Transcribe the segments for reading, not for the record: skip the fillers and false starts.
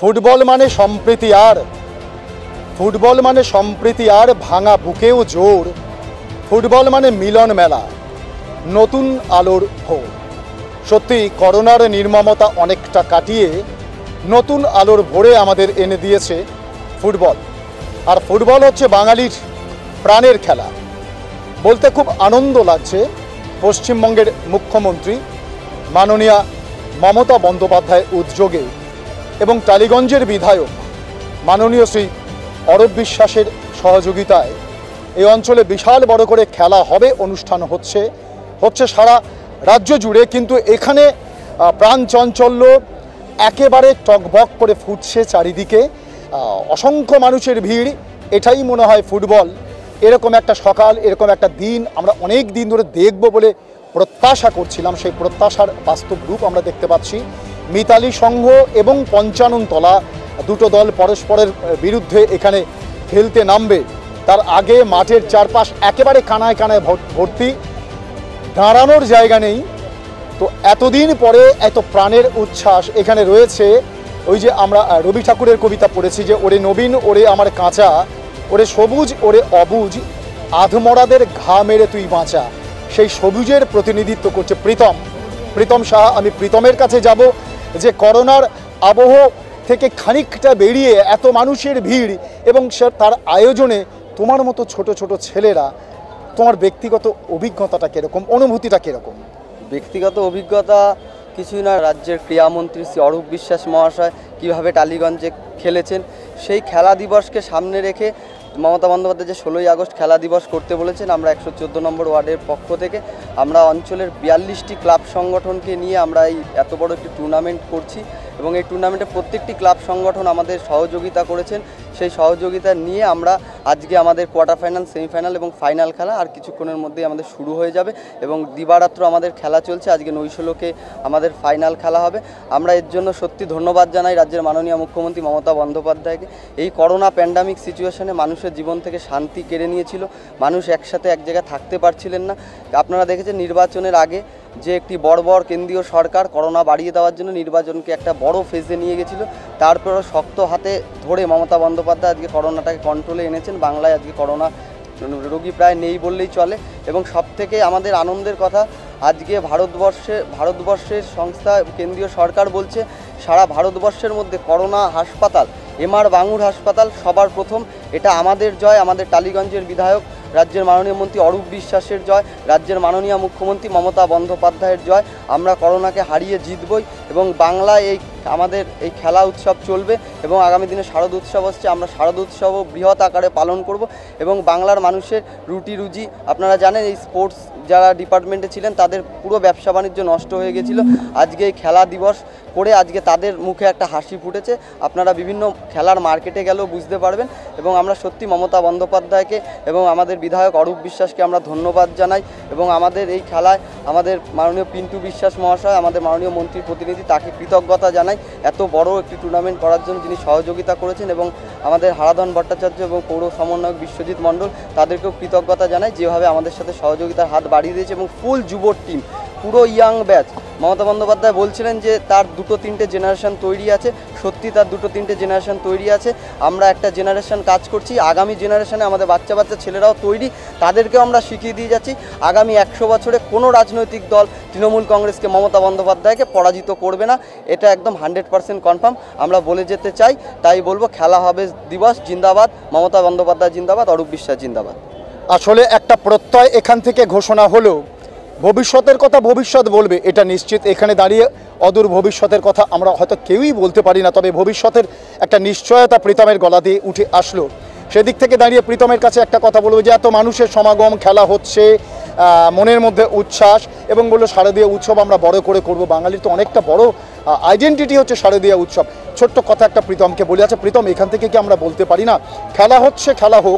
Football মানে সম্প্রীতি আর ভাঙা বুকেও জোর। ফুটবল মানে মিলন মেলা, নতুন আলোর ভোর। সত্যি করোনার নির্মমতা অনেকটা কাটিয়ে নতুন আলোর ভোরে আমাদের এনে দিয়েছে ফুটবল। আর ফুটবল হচ্ছে বাঙালির প্রাণের খেলা। বলতে খুব আনন্দ লাগছে, পশ্চিমবঙ্গের মুখ্যমন্ত্রী মাননীয়া মমতা বন্দ্যোপাধ্যায়ের উদ্যোগে এবং টালিগঞ্জের বিধায়ক মাননীয় শ্রী অরূপ বিশ্বাসের সহযোগিতায় এই অঞ্চলে বিশাল বড় করে খেলা হবে, অনুষ্ঠান হচ্ছে সারা রাজ্য জুড়ে। কিন্তু এখানে প্রাণ চাঞ্চল্য একেবারে টকবক করে ফুটছে চারিদিকে, অসংখ্য মানুষের ভিড়। এটাই মনে হয় ফুটবল, এরকম একটা সকাল, এরকম একটা দিন আমরা অনেক দিন ধরে দেখব বলে প্রত্যাশা করছিলাম। সেই প্রত্যাশার বাস্তব রূপ আমরা দেখতে পাচ্ছি। মিতালি সংঘ এবং পঞ্চাননতলা দুটো দল পরস্পরের বিরুদ্ধে এখানে খেলতে নামবে। তার আগে মাঠের চারপাশ একেবারে কানায় কানায় ভর্তি, দাঁড়ানোর জায়গা নেই। তো এতদিন পরে এত প্রাণের উচ্ছ্বাস এখানে রয়েছে। ওই যে আমরা রবি ঠাকুরের কবিতা পড়েছি যে ওরে নবীন ওরে আমার কাঁচা, ওরে সবুজ ওরে অবুজ, আধমরাদের ঘা মেরে তুই বাঁচা। সেই সবুজের প্রতিনিধিত্ব করছে প্রীতম সাহা। আমি প্রীতমের কাছে যাব যে করোনার আবহ থেকে খানিকটা বেরিয়ে এত মানুষের ভিড় এবং তার আয়োজনে তোমার মতো ছোট ছোট ছেলেরা, তোমার ব্যক্তিগত অভিজ্ঞতাটা কীরকম, অনুভূতিটা কীরকম? ব্যক্তিগত অভিজ্ঞতা কিছুই না, রাজ্যের ক্রীড়ামন্ত্রী শ্রী অরূপ বিশ্বাস মহাশয় কীভাবে টালিগঞ্জে খেলেছেন, সেই খেলা দিবসকে সামনে রেখে মমতা বন্দ্যোপাধ্যায় যে 16ই আগস্ট খেলা দিবস করতে বলেছেন, আমরা 114 নম্বর ওয়ার্ডের পক্ষ থেকে আমরা অঞ্চলের 42টি ক্লাব সংগঠনকে নিয়ে আমরা এই এত বড় একটি টুর্নামেন্ট করছি এবং এই টুর্নামেন্টে প্রত্যেকটি ক্লাব সংগঠন আমাদের সহযোগিতা করেছেন। সেই সহযোগিতা নিয়ে আমরা আজকে আমাদের কোয়ার্টার ফাইনাল, সেমিফাইনাল এবং ফাইনাল খেলা আর কিছুক্ষণের মধ্যেই আমাদের শুরু হয়ে যাবে এবং দিবারাত্র আমাদের খেলা চলছে। আজকে নৈশলোকে আমাদের ফাইনাল খেলা হবে। আমরা এর জন্য সত্যি ধন্যবাদ জানাই রাজ্যের মাননীয় মুখ্যমন্ত্রী মমতা বন্দ্যোপাধ্যায়কে। এই করোনা প্যান্ডামিক সিচুয়েশনে মানুষের জীবন থেকে শান্তি কেড়ে নিয়েছিল, মানুষ একসাথে এক জায়গায় থাকতে পারছিলেন না। আপনারা দেখেছেন নির্বাচনের আগে যে একটি বড় কেন্দ্রীয় সরকার করোনা বাড়িয়ে দেওয়ার জন্য নির্বাচনকে একটা বড় ফেজে নিয়ে গেছিল, তারপরেও শক্ত হাতে ধরে মমতা বন্দ্যোপাধ্যায় আজকে করোনাটাকে কন্ট্রোলে এনেছেন। বাংলায় আজকে করোনা রোগী প্রায় নেই বললেই চলে। এবং সবথেকে আমাদের আনন্দের কথা, আজকে ভারতবর্ষের সংস্থা কেন্দ্রীয় সরকার বলছে সারা ভারতবর্ষের মধ্যে করোনা হাসপাতাল এমআর বাঙুর হাসপাতাল সবার প্রথম। এটা আমাদের জয়, আমাদের টালিগঞ্জের বিধায়ক রাজ্যের মাননীয় মন্ত্রী অরূপ বিশ্বাসের জয়, রাজ্যের মাননীয় মুখ্যমন্ত্রী মমতা বন্দ্যোপাধ্যায়ের জয়। আমরা করোনাকে হারিয়ে জিতবই এবং বাংলায় আমাদের এই খেলা উৎসব চলবে এবং আগামী দিনে শারদ উৎসব আসছে, আমরা শারদ উৎসবও বৃহৎ আকারে পালন করব এবং বাংলার মানুষের রুজি, আপনারা জানেন এই স্পোর্টস যারা ডিপার্টমেন্টে ছিলেন তাদের পুরো ব্যবসা বাণিজ্য নষ্ট হয়ে গেছিল। আজকে এই খেলা দিবস করে আজকে তাদের মুখে একটা হাসি ফুটেছে। আপনারা বিভিন্ন খেলার মার্কেটে গেলেও বুঝতে পারবেন এবং আমরা সত্যি মমতা বন্দ্যোপাধ্যায়কে এবং আমাদের বিধায়ক অরূপ বিশ্বাসকে আমরা ধন্যবাদ জানাই এবং আমাদের এই খেলায় আমাদের মাননীয় পিন্টু বিশ্বাস মহাশয়, আমাদের মাননীয় মন্ত্রীর প্রতিনিধি, তাকে কৃতজ্ঞতা জানাই এত বড় একটি টুর্নামেন্ট করার জন্য যিনি সহযোগিতা করেছেন এবং আমাদের হারাধন ভট্টাচার্য এবং পৌর সমন্বয়ক বিশ্বজিৎ মণ্ডল, তাদেরকেও কৃতজ্ঞতা জানাই যেভাবে আমাদের সাথে সহযোগিতার হাত বাড়িয়ে দিয়েছে এবং ফুল যুব টিম, পুরো ইয়াং ব্যাচ। মমতা বন্দ্যোপাধ্যায় বলছিলেন যে তার 2-3টে জেনারেশন তৈরি আছে, সত্যি তার 2-3টে জেনারেশন তৈরি আছে। আমরা একটা জেনারেশন কাজ করছি, আগামী জেনারেশনে আমাদের বাচ্চা ছেলেরাও তৈরি, তাদেরকেও আমরা শিখিয়ে দিয়ে যাচ্ছি আগামী 100 বছরে কোনো রাজনৈতিক দল তৃণমূল কংগ্রেসকে, মমতা বন্দ্যোপাধ্যায়কে পরাজিত করবে না। এটা একদম 100% কনফার্ম আমরা বলে যেতে চাই। তাই বলবো খেলা হবে দিবস জিন্দাবাদ, মমতা বন্দ্যোপাধ্যায় জিন্দাবাদ, অরূপ বিশ্বাস জিন্দাবাদ। আসলে একটা প্রত্যয় এখান থেকে ঘোষণা হলো, ভবিষ্যতের কথা ভবিষ্যৎ বলবে এটা নিশ্চিত। এখানে দাঁড়িয়ে অদূর ভবিষ্যতের কথা আমরা হয়তো কেউই বলতে পারি না, তবে ভবিষ্যতের একটা নিশ্চয়তা প্রীতমের গলা দিয়ে উঠে আসলো। সেদিক থেকে দাঁড়িয়ে প্রীতমের কাছে একটা কথা বলবো যে এত মানুষের সমাগম, খেলা হচ্ছে, মনের মধ্যে উচ্ছ্বাস এবং বললো শারদীয় উৎসব আমরা বড় করে করব। বাঙালির তো অনেকটা বড় আইডেন্টিটি হচ্ছে শারদীয় উৎসব। ছোট্ট কথা একটা প্রীতমকে বলি, আচ্ছা প্রীতম, এখান থেকে কি আমরা বলতে পারি না খেলা হচ্ছে, খেলা হোক,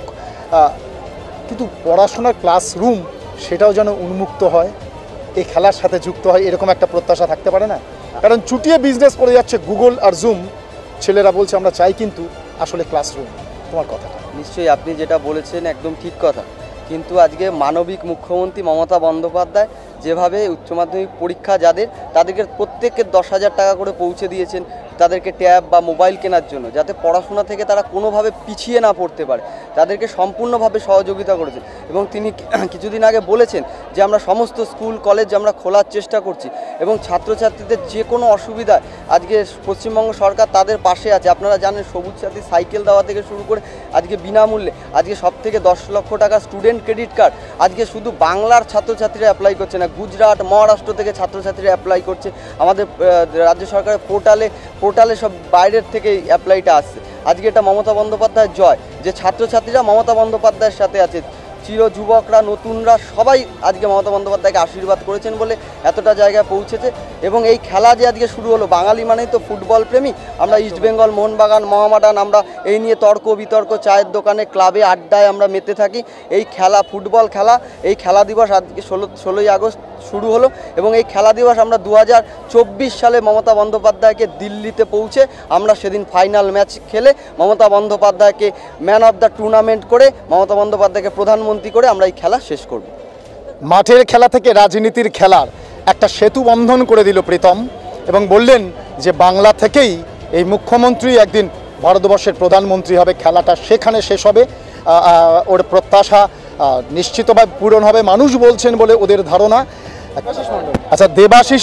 কিন্তু পড়াশোনার ক্লাসরুম সেটাও যেন উন্মুক্ত হয়, এই খেলার সাথে যুক্ত হয়, এরকম একটা প্রত্যাশা থাকতে পারে না? কারণ চুটিয়ে বিজনেস করে যাচ্ছে গুগল আর জুম, ছেলেরা বলছে আমরা চাই, কিন্তু আসলে ক্লাসরুম। তোমার কথাটা নিশ্চয়ই আপনি যেটা বলেছেন একদম ঠিক কথা, কিন্তু আজকে মানবিক মুখ্যমন্ত্রী মমতা বন্দ্যোপাধ্যায় যেভাবে উচ্চ মাধ্যমিক পরীক্ষা যাদের, তাদেরকে প্রত্যেককে 10,000 টাকা করে পৌঁছে দিয়েছেন তাদেরকে ট্যাব বা মোবাইল কেনার জন্য, যাতে পড়াশোনা থেকে তারা কোনোভাবে পিছিয়ে না পড়তে পারে, তাদেরকে সম্পূর্ণভাবে সহযোগিতা করেছেন। এবং তিনি কিছুদিন আগে বলেছেন যে আমরা সমস্ত স্কুল কলেজ আমরা খোলার চেষ্টা করছি এবং ছাত্রছাত্রীদের যে কোনো অসুবিধায় আজকে পশ্চিমবঙ্গ সরকার তাদের পাশে আছে। আপনারা জানেন সবুজ সাথী সাইকেল দেওয়া থেকে শুরু করে আজকে বিনামূল্যে, আজকে সব থেকে 10 লক্ষ টাকা স্টুডেন্ট ক্রেডিট কার্ড আজকে শুধু বাংলার ছাত্রছাত্রীরা অ্যাপ্লাই করছে না, গুজরাট মহারাষ্ট্র থেকে ছাত্রছাত্রীরা অ্যাপ্লাই করছে। আমাদের রাজ্য সরকারের পোর্টালে সব বাইরের থেকে অ্যাপ্লাইটা আসছে। আজকে এটা মমতা বন্দ্যোপাধ্যায়ের জয় যে ছাত্রছাত্রীরা মমতা বন্দ্যোপাধ্যায়ের সাথে আছে, চির যুবকরা নতুনরা সবাই আজকে মমতা বন্দ্যোপাধ্যায়কে আশীর্বাদ করেছেন বলে এতটা জায়গায় পৌঁছেছে। এবং এই খেলা যে আজকে শুরু হলো, বাঙালি মানেই তো ফুটবল প্রেমী, আমরা ইস্টবেঙ্গল মোহনবাগান মহামাডান আমরা এই নিয়ে তর্ক বিতর্ক চায়ের দোকানে ক্লাবে আড্ডায় আমরা মেতে থাকি। এই খেলা ফুটবল খেলা, এই খেলা দিবস আজকে 16ই আগস্ট শুরু হলো এবং এই খেলা দিবস আমরা 2024 সালে মমতা বন্দ্যোপাধ্যায়কে দিল্লিতে পৌঁছে আমরা সেদিন ফাইনাল ম্যাচ খেলে মমতা বন্দ্যোপাধ্যায়কে ম্যান অফ দ্য টুর্নামেন্ট করে মমতা বন্দ্যোপাধ্যায়কে প্রধানমন্ত্রী করে আমরা এই খেলা শেষ করব। মাঠের খেলা থেকে রাজনীতির খেলার একটা সেতু বন্ধন করে দিল প্রীতম এবং বললেন যে বাংলা থেকেই এই মুখ্যমন্ত্রী একদিন ভারতবর্ষের প্রধানমন্ত্রী হবে, খেলাটা সেখানে শেষ হবে। ওর প্রত্যাশা নিশ্চিতভাবে পূরণ হবে, মানুষ বলছেন বলে ওদের ধারণা। আচ্ছা, দেবাশিস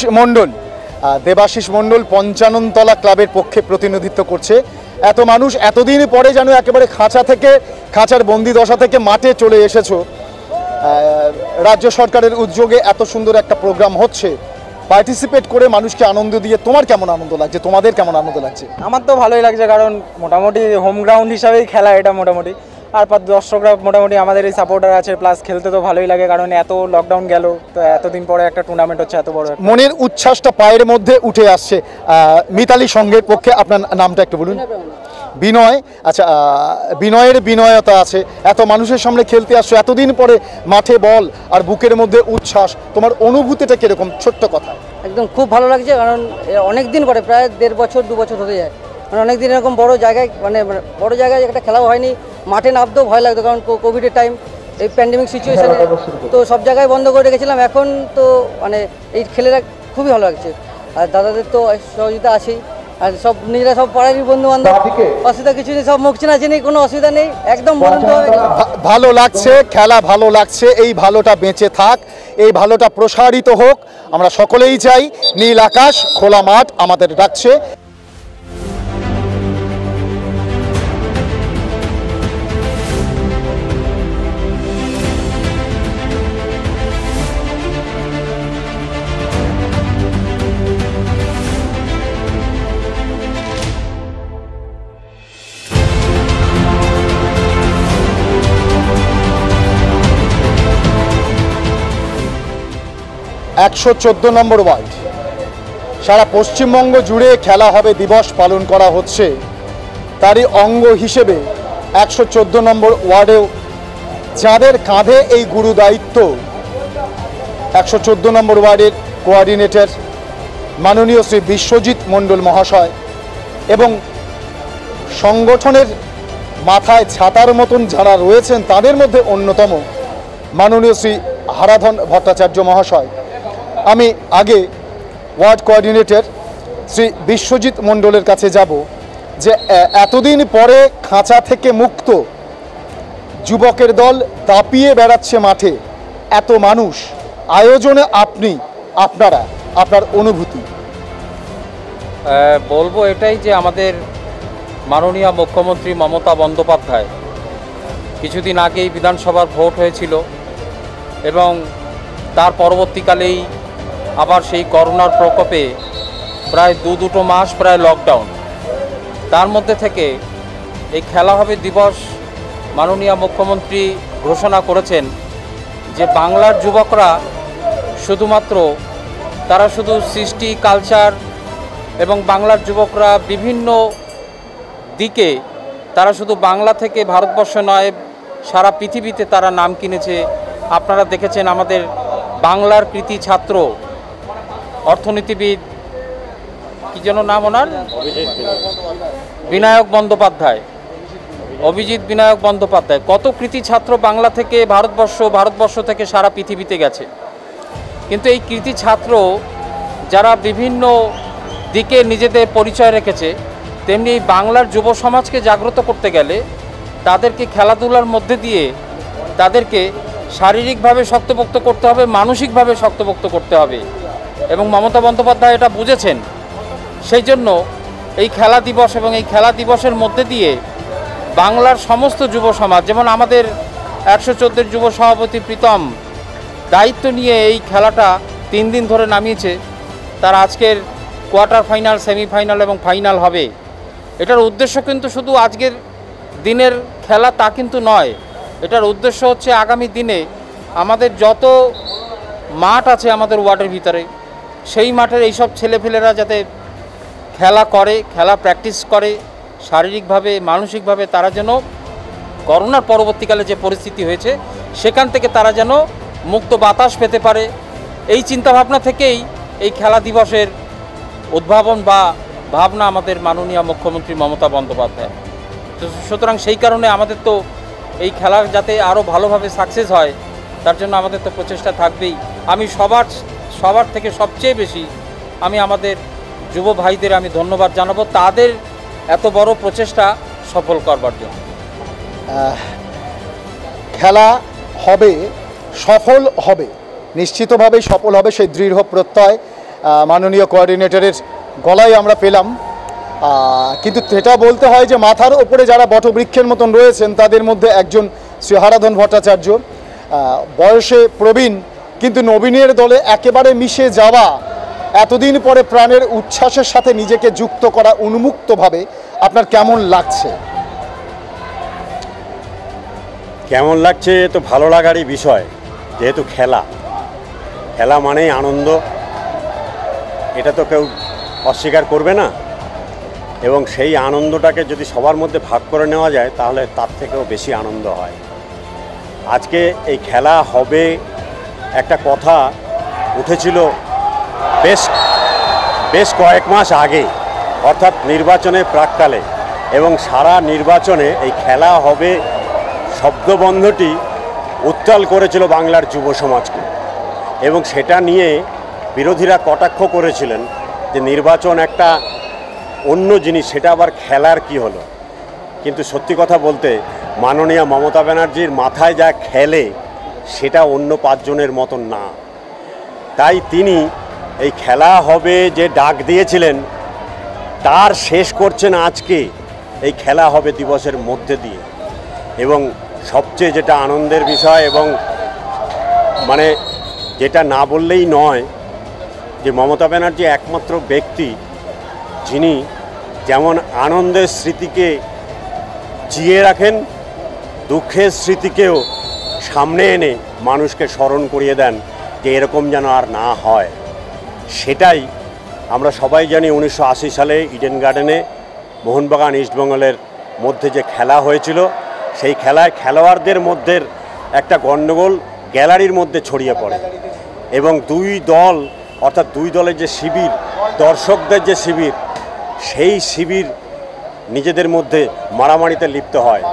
মণ্ডল 55 তলা ক্লাবের পক্ষে প্রতিনিধিত্ব করছে। এত মানুষ এতদিন পরে যেন একেবারে খাঁচার বন্দি দশা থেকে মাঠে চলে এসেছো। রাজ্য সরকারের উদ্যোগে এত সুন্দর একটা প্রোগ্রাম হচ্ছে, পার্টিসিপেট করে মানুষকে আনন্দ দিয়ে তোমার কেমন আনন্দ লাগছে, তোমাদের কেমন আনন্দ লাগছে? আমার তো ভালোই লাগছে, কারণ মোটামুটি হোম গ্রাউন্ড হিসাবেই খেলা এটা মোটামুটি। আর দর্শকরা মোটামুটি আমাদের এই সাপোর্টার আছে, প্লাস খেলতে তো ভালোই লাগে, কারণ এত লকডাউন গেল তো এতদিন পরে একটা টুর্নামেন্ট হচ্ছে এত বড়। মনের উচ্ছ্বাসটা পায়ের মধ্যে উঠে আসছে। মিতালি সংঘের পক্ষে আপনার নামটা একটু বলুন। বিনয়। আচ্ছা, বিনয়ের বিনয়তা আছে, এত মানুষের সামনে খেলতে আসছো, এতদিন পরে মাঠে বল আর বুকের মধ্যে উচ্ছ্বাস, তোমার অনুভূতিটা কিরকম? ছোট্ট কথা। একদম খুব ভালো লাগছে, কারণ অনেক দিন পরে, প্রায় 1.5 বছর 2 বছর হতে যায়, মানে অনেক দিন এরকম বড় জায়গায় একটা খেলাও হয়নি। মাঠে নামতেও ভয় লাগতো, কারণ কোভিডের টাইম, এই প্যান্ডেমিক সিচুয়েশানে তো সব জায়গায় বন্ধ করে রেখেছিলাম। এখন তো মানে এই খেলেরা খুবই ভালো লাগছে। আর দাদাদের তো সহযোগিতা আছেই, আর সব নিজেরা সব পাড়ারই বন্ধু বান্ধব, অসুবিধা কিছু নেই, সব মুখ চেনাচেনি নেই, কোনো অসুবিধা নেই, একদম ভালো লাগছে, খেলা ভালো লাগছে। এই ভালোটা বেঁচে থাক, এই ভালোটা প্রসারিত হোক, আমরা সকলেই চাই। নীল আকাশ খোলা মাঠ আমাদের ডাকছে। একশো 14 নম্বর ওয়ার্ড, সারা পশ্চিমবঙ্গ জুড়ে খেলা হবে দিবস পালন করা হচ্ছে। তারই অঙ্গ হিসেবে 114 নম্বর ওয়ার্ডেও যাদের কাঁধে এই গুরু দায়িত্ব, 114 নম্বর ওয়ার্ডের কোঅর্ডিনেটর মাননীয় শ্রী বিশ্বজিৎ মণ্ডল মহাশয় এবং সংগঠনের মাথায় ছাতার মতন যারা রয়েছেন তাদের মধ্যে অন্যতম মাননীয় শ্রী হারাধন ভট্টাচার্য মহাশয়। আমি আগে ওয়ার্ড কোঅর্ডিনেটর শ্রী বিশ্বজিৎ মণ্ডলের কাছে যাব যে এতদিন পরে খাঁচা থেকে মুক্ত যুবকের দল দাপিয়ে বেড়াচ্ছে মাঠে, এত মানুষ আয়োজনে আপনার অনুভূতি? বলবো এটাই যে আমাদের মাননীয় মুখ্যমন্ত্রী মমতা বন্দ্যোপাধ্যায় কিছুদিন আগেই বিধানসভার ভোট হয়েছিল এবং তার পরবর্তীকালেই আবার সেই করোনার প্রকোপে প্রায় দুটো মাস প্রায় লকডাউন, তার মধ্যে থেকে এই খেলা হবে দিবস মাননীয় মুখ্যমন্ত্রী ঘোষণা করেছেন যে বাংলার যুবকরা শুধুমাত্র তারা শুধু সৃষ্টি কালচার এবং বাংলার যুবকরা বিভিন্ন দিকে তারা শুধু বাংলা থেকে ভারতবর্ষ নয় সারা পৃথিবীতে তারা নাম কিনেছে। আপনারা দেখেছেন আমাদের বাংলার কৃতি ছাত্র অর্থনীতিবিদ কি যেন নাম ওনার, বিনায়ক বন্দ্যোপাধ্যায়, অভিজিৎ বিনায়ক বন্দ্যোপাধ্যায়, কত কৃতি ছাত্র বাংলা থেকে ভারতবর্ষ থেকে সারা পৃথিবীতে গেছে। কিন্তু এই কৃতি ছাত্র যারা বিভিন্ন দিকে নিজেদের পরিচয় রেখেছে, তেমনি এই বাংলার যুব সমাজকে জাগ্রত করতে গেলে তাদেরকে খেলাধুলার মধ্যে দিয়ে তাদেরকে শারীরিকভাবে শক্তপোক্ত করতে হবে, মানসিকভাবে শক্তপোক্ত করতে হবে। এবং মমতা বন্দ্যোপাধ্যায় এটা বুঝেছেন। সেই জন্য এই খেলা দিবস এবং এই খেলা দিবসের মধ্যে দিয়ে বাংলার সমস্ত যুব সমাজ, যেমন আমাদের 114 যুব সভাপতি প্রীতম দায়িত্ব নিয়ে এই খেলাটা 3 দিন ধরে নামিয়েছে। তার আজকের কোয়ার্টার ফাইনাল, সেমিফাইনাল এবং ফাইনাল হবে। এটার উদ্দেশ্য কিন্তু শুধু আজকের দিনের খেলা তা কিন্তু নয়। এটার উদ্দেশ্য হচ্ছে আগামী দিনে আমাদের যত মাঠ আছে আমাদের ওয়ার্ডের ভিতরে, সেই মাঠের এইসব ছেলেপেলেরা যাতে খেলা করে, খেলা প্র্যাকটিস করে, শারীরিকভাবে মানসিকভাবে তারা যেন করোনার পরবর্তীকালে যে পরিস্থিতি হয়েছে সেখান থেকে তারা যেন মুক্ত বাতাস পেতে পারে। এই চিন্তাভাবনা থেকেই এই খেলা দিবসের উদ্ভাবন বা ভাবনা আমাদের মাননীয় মুখ্যমন্ত্রী মমতা বন্দ্যোপাধ্যায়। সুতরাং সেই কারণে আমাদের তো এই খেলা যাতে আরও ভালোভাবে সাকসেস হয় তার জন্য আমাদের তো প্রচেষ্টা থাকবেই। আমি সবার থেকে সবচেয়ে বেশি আমি আমাদের যুব ভাইদের আমি ধন্যবাদ জানাবো তাদের এত বড় প্রচেষ্টা সফল করবার জন্য। খেলা হবে, সফল হবে, নিশ্চিতভাবেই সফল হবে, সেই দৃঢ় প্রত্যয় মাননীয় কোঅর্ডিনেটরের গলায় আমরা পেলাম। কিন্তু এটা বলতে হয় যে মাথার ওপরে যারা বটবৃক্ষের মতন রয়েছেন তাদের মধ্যে একজন শ্রী হারাধন ভট্টাচার্য, বয়সে প্রবীণ কিন্তু নবীনের দলে একেবারে মিশে যাওয়া, এতদিন পরে প্রাণের উচ্ছ্বাসের সাথে নিজেকে যুক্ত করা উন্মুক্তভাবে আপনার কেমন লাগছে? কেমন লাগছে তো ভালো লাগারই বিষয়, যেহেতু খেলা মানেই আনন্দ, এটা তো কেউ অস্বীকার করবে না। এবং সেই আনন্দটাকে যদি সবার মধ্যে ভাগ করে নেওয়া যায় তাহলে তার থেকেও বেশি আনন্দ হয়। আজকে এই খেলা হবে একটা কথা উঠেছিল বেশ কয়েক মাস আগে, অর্থাৎ নির্বাচনের প্রাক্কালে, এবং সারা নির্বাচনে এই খেলা হবে শব্দবন্ধটি উত্তাল করেছিল বাংলার যুব সমাজকে। এবং সেটা নিয়ে বিরোধীরা কটাক্ষ করেছিলেন যে নির্বাচন একটা অন্য জিনিস, সেটা আবার খেলার কি হলো। কিন্তু সত্যি কথা বলতে মাননীয় মমতা ব্যানার্জির মাথায় যা খেলে সেটা অন্য 5 জনের মতন না। তাই তিনি এই খেলা হবে যে ডাক দিয়েছিলেন তার শেষ করছেন আজকে এই খেলা হবে দিবসের মধ্যে দিয়ে। এবং সবচেয়ে যেটা আনন্দের বিষয় এবং মানে যেটা না বললেই নয়, যে মমতা ব্যানার্জি একমাত্র ব্যক্তি যিনি যেমন আনন্দের স্মৃতিকে জিয়ে রাখেন, দুঃখের স্মৃতিকেও সামনে এনে মানুষকে স্মরণ করিয়ে দেন যে এরকম যেন আর না হয়। সেটাই আমরা সবাই জানি 1980 সালে ইডেন গার্ডেনে মোহনবাগান ইস্টবেঙ্গলের মধ্যে যে খেলা হয়েছিল, সেই খেলায় খেলোয়াড়দের মধ্যে একটা গণ্ডগোল গ্যালারির মধ্যে ছড়িয়ে পড়ে এবং 2 দল, অর্থাৎ 2 দলের যে শিবির, দর্শকদের যে শিবির, সেই শিবির নিজেদের মধ্যে মারামারিতে লিপ্ত হয়,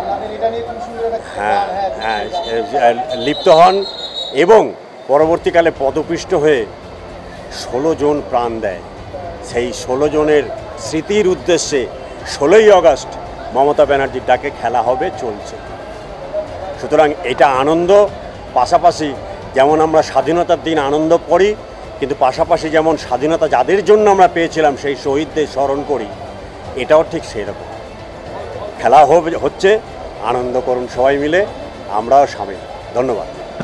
লিপ্ত হন এবং পরবর্তীকালে পদপিষ্ট হয়ে 16 জন প্রাণ দেয়। সেই 16 জনের স্মৃতির উদ্দেশ্যে 16ই আগস্ট মমতা ব্যানার্জির ডাকে খেলা হবে চলছে। সুতরাং এটা আনন্দ, পাশাপাশি যেমন আমরা স্বাধীনতার দিন আনন্দ করি, কিন্তু পাশাপাশি যেমন স্বাধীনতা যাদের জন্য আমরা পেয়েছিলাম সেই শহীদদের স্মরণ করি, এটাও ঠিক সেই রকম। খেলা হচ্ছে, আনন্দ করুন সবাই মিলে, আমরাও সামিল। ধন্যবাদ।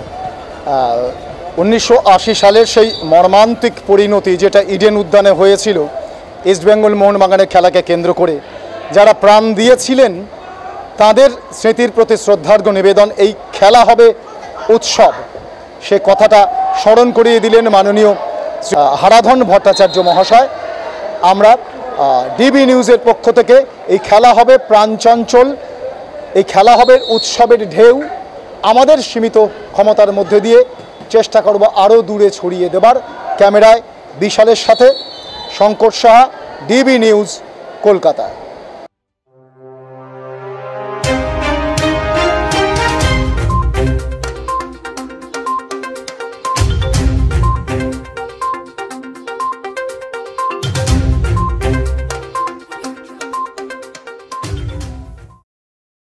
1980 সালের সেই মর্মান্তিক পরিণতি যেটা ইডেন উদ্যানে হয়েছিল ইস্টবেঙ্গল মোহনবাগানের খেলাকে কেন্দ্র করে, যারা প্রাণ দিয়েছিলেন তাদের স্মৃতির প্রতি শ্রদ্ধার্ঘ্য নিবেদন এই খেলা হবে উৎসব, সে কথাটা স্মরণ করিয়ে দিলেন মাননীয় হারাধন ভট্টাচার্য মহাশয়। আমরা ডিবি নিউজের পক্ষ থেকে এই খেলা হবে প্রাণচঞ্চল, এই খেলা হবে উৎসবের ঢেউ, আমাদের সীমিত ক্ষমতার মধ্যে দিয়ে চেষ্টা করব আরও দূরে ছড়িয়ে দেবার। ক্যামেরায় বিশালের সাথে শঙ্কর সাহা, ডিবি নিউজ, কলকাতা।